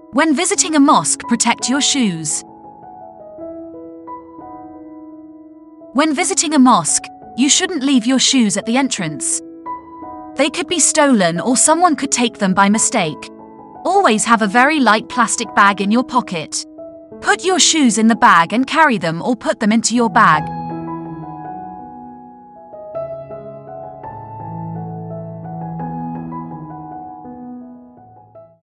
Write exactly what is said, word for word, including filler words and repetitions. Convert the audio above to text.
When visiting a mosque, protect your shoes. When visiting a mosque, you shouldn't leave your shoes at the entrance. They could be stolen or someone could take them by mistake. Always have a very light plastic bag in your pocket. Put your shoes in the bag and carry them or put them into your bag.